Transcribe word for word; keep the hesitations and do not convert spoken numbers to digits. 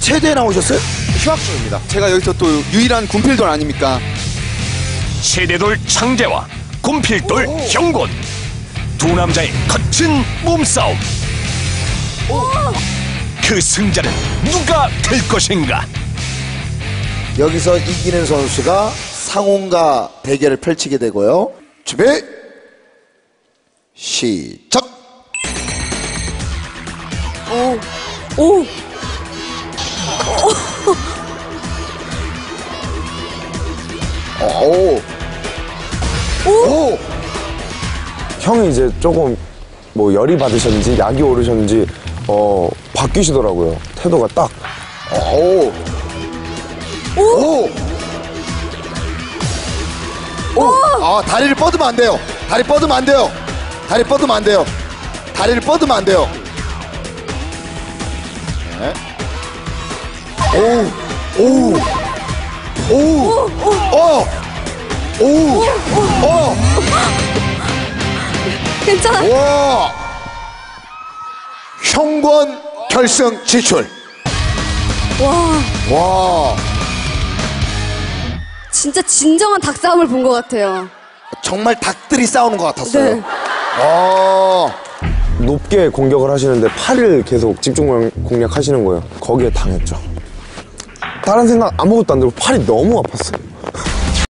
체대에 나오셨어요? 휴학중입니다. 제가 여기서 또 유일한 군필돌 아닙니까? 세대돌 창재와 군필돌 형곤. 두 남자의 거친 몸싸움. 그 승자는 누가 될 것인가? 여기서 이기는 선수가 상홍과 대결을 펼치게 되고요. 준비 시작. 오. 오. 오. 오. 오. 형이 이제 조금 뭐 열이 받으셨는지 약이 오르셨는지 어 바뀌시더라고요. 태도가 딱. 오. 오. 오. 아, 다리를 뻗으면 안 돼요. 다리 뻗으면 안 돼요. 다리 뻗으면 안 돼요. 다리를 뻗으면 안 돼요. 네. 오. 오. 오. 오. 오. 오. 괜찮아. 와. 형권 결승 진출. 와. 와. 진짜 진정한 닭싸움을 본 것 같아요. 정말 닭들이 싸우는 것 같았어요. 네. 와. 높게 공격을 하시는데 팔을 계속 집중 공략하시는 거예요. 거기에 당했죠. 다른 생각 아무것도 안 들고 팔이 너무 아팠어요.